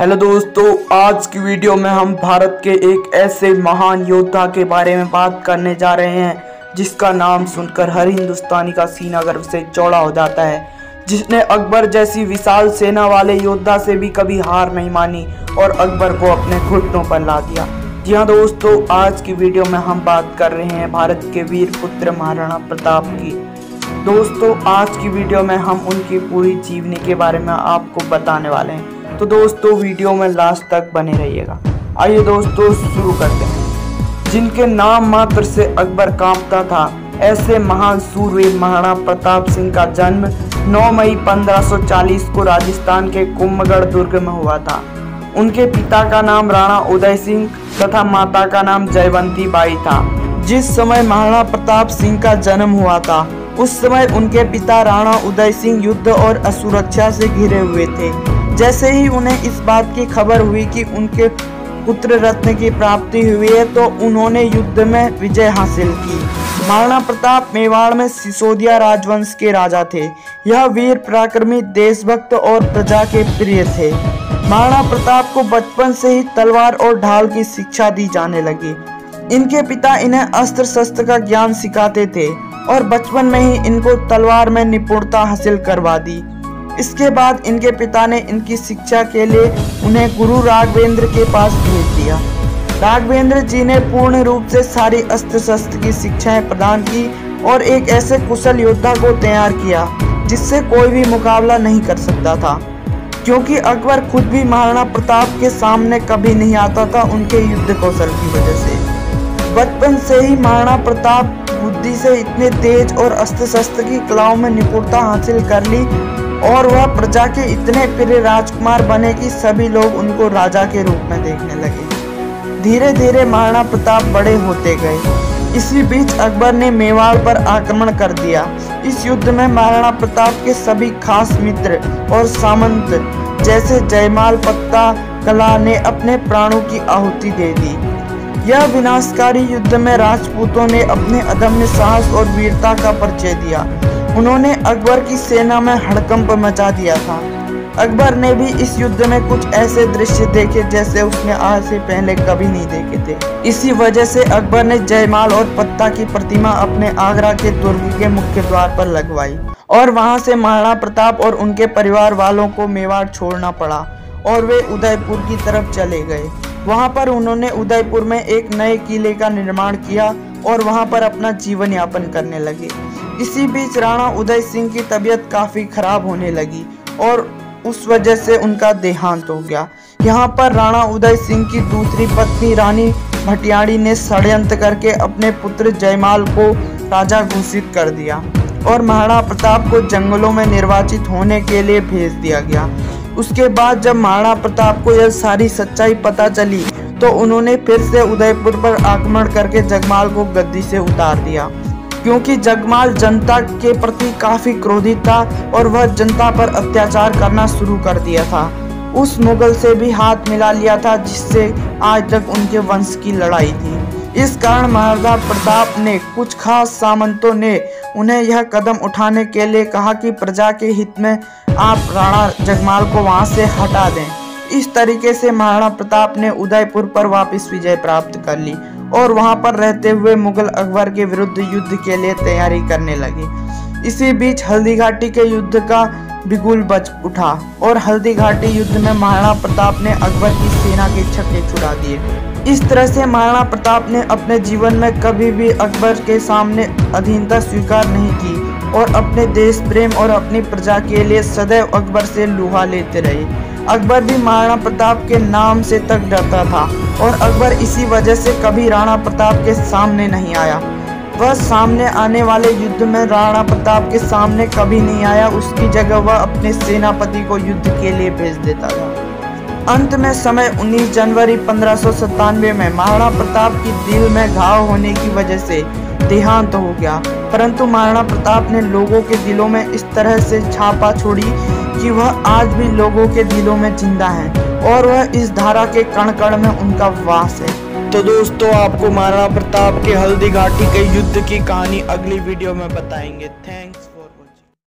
Hello दोस्तों, आज की वीडियो में हम भारत के एक ऐसे महान योद्धा के बारे में बात करने जा रहे हैं जिसका नाम सुनकर हर हिंदुस्तानी का सीना गर्व से चौड़ा हो जाता है, जिसने अकबर जैसी विशाल सेना वाले योद्धा से भी कभी हार नहीं मानी और अकबर को अपने घुटनों पर ला दिया। जी हाँ दोस्तों, आज की वीडियो में हम बात कर रहे हैं भारत के वीर पुत्र महाराणा प्रताप की। दोस्तों, आज की वीडियो में हम उनकी पूरी जीवनी के बारे में आपको बताने वाले हैं, तो दोस्तों वीडियो में लास्ट तक बने रहिएगा। आइए दोस्तों शुरू करते हैं। जिनके नाम मात्र से अकबर कांपता था, ऐसे महान सूरवीर महाराणा प्रताप सिंह का जन्म 9 मई 1540 को राजस्थान के कुंभगढ़ दुर्ग में हुआ था। उनके पिता का नाम राणा उदय सिंह तथा माता का नाम जयवंती बाई था। जिस समय महाराणा प्रताप सिंह का जन्म हुआ था, उस समय उनके पिता राणा उदय सिंह युद्ध और असुरक्षा से घिरे हुए थे। जैसे ही उन्हें इस बात की खबर हुई कि उनके पुत्र रत्न की प्राप्ति हुई है, तो उन्होंने युद्ध में विजय हासिल की। महाराणा प्रताप मेवाड़ में सिसोदिया राजवंश के राजा थे। यह वीर पराक्रमी, देशभक्त और प्रजा के प्रिय थे। महाराणा प्रताप को बचपन से ही तलवार और ढाल की शिक्षा दी जाने लगी। इनके पिता इन्हें अस्त्र शस्त्र का ज्ञान सिखाते थे और बचपन में ही इनको तलवार में निपुणता हासिल करवा दी। इसके बाद इनके पिता ने इनकी शिक्षा के लिए उन्हें गुरु राघवेंद्र के पास भेज दिया। राघवेंद्र जी ने पूर्ण रूप से सारी अस्त्र शस्त्र की शिक्षाएं प्रदान की और एक ऐसे कुशल योद्धा को तैयार किया जिससे कोई भी मुकाबला नहीं कर सकता था, क्योंकि अकबर खुद भी महाराणा प्रताप के सामने कभी नहीं आता था उनके युद्ध कौशल की वजह से। बचपन से ही महाराणा प्रताप बुद्धि से इतने तेज और अस्त्र शस्त्र की कलाओं में निपुणता हासिल कर ली और वह प्रजा के इतने प्रिय राजकुमार बने कि सभी लोग उनको राजा के रूप में देखने लगे। धीरे धीरे महाराणा प्रताप बड़े होते गए। इसी बीच अकबर ने मेवाड़ पर आक्रमण कर दिया। इस युद्ध में महाराणा प्रताप के सभी खास मित्र और सामंत जैसे जयमाल पत्ता कला ने अपने प्राणों की आहुति दे दी। यह विनाशकारी युद्ध में राजपूतों ने अपने अदम्य साहस और वीरता का परिचय दिया। उन्होंने अकबर की सेना में हड़कंप मचा दिया था। अकबर ने भी इस युद्ध में कुछ ऐसे दृश्य देखे जैसे उसने आज से पहले कभी नहीं देखे थे। इसी वजह से अकबर ने जयमाल और पत्ता की प्रतिमा अपने आगरा के दुर्ग के मुख्य द्वार पर लगवाई और वहां से महाराणा प्रताप और उनके परिवार वालों को मेवाड़ छोड़ना पड़ा और वे उदयपुर की तरफ चले गए। वहां पर उन्होंने उदयपुर में एक नए किले का निर्माण किया और वहां पर अपना जीवन यापन करने लगे। इसी बीच राणा उदय सिंह की तबीयत काफी खराब होने लगी और उस वजह से उनका देहांत हो गया। यहाँ पर राणा उदय सिंह की दूसरी पत्नी रानी भटियाड़ी ने षड्यंत्र करके अपने पुत्र जयमाल को राजा घोषित कर दिया और महाराणा प्रताप को जंगलों में निर्वाचित होने के लिए भेज दिया गया। उसके बाद जब महाराणा प्रताप को यह सारी सच्चाई पता चली, तो उन्होंने फिर से उदयपुर पर आक्रमण करके जगमाल को गद्दी से उतार दिया, क्योंकि जगमाल जनता के प्रति काफी क्रोधित था और वह जनता पर अत्याचार करना शुरू कर दिया था। उस मुगल से भी हाथ मिला लिया था जिससे आज तक उनके वंश की लड़ाई थी। इस कारण महाराणा प्रताप ने कुछ खास सामंतों ने उन्हें यह कदम उठाने के लिए कहा कि प्रजा के हित में आप राणा जगमाल को वहां से हटा दें। इस तरीके से महाराणा प्रताप ने उदयपुर पर वापस विजय प्राप्त कर ली और वहां पर रहते हुए मुगल अकबर के विरुद्ध युद्ध के लिए तैयारी करने लगे। इसी बीच हल्दी घाटी के युद्ध का बिगुल बज उठा और हल्दी घाटी युद्ध में महाराणा प्रताप ने अकबर की सेना के छक्के छुड़ा दिए। इस तरह से महाराणा प्रताप ने अपने जीवन में कभी भी अकबर के सामने अधीनता स्वीकार नहीं की और अपने देश प्रेम और अपनी प्रजा के लिए सदैव अकबर से लोहा लेते रहे। अकबर भी महाराणा प्रताप के नाम से तक डरता था और अकबर इसी वजह से कभी राणा प्रताप के सामने नहीं आया। वह सामने आने वाले युद्ध में राणा प्रताप के सामने कभी नहीं आया। उसकी जगह वह अपने सेनापति को युद्ध के लिए भेज देता था। अंत में समय 19 जनवरी 1597 में महाराणा प्रताप की दिल में घाव होने की वजह से देहांत हो गया, परंतु महाराणा प्रताप ने लोगों के दिलों में इस तरह से छापा छोड़ी कि वह आज भी लोगों के दिलों में जिंदा है और वह इस धारा के कण कण में उनका वास है। तो दोस्तों, आपको महाराणा प्रताप के हल्दी घाटी के युद्ध की कहानी अगली वीडियो में बताएंगे। थैंक्स।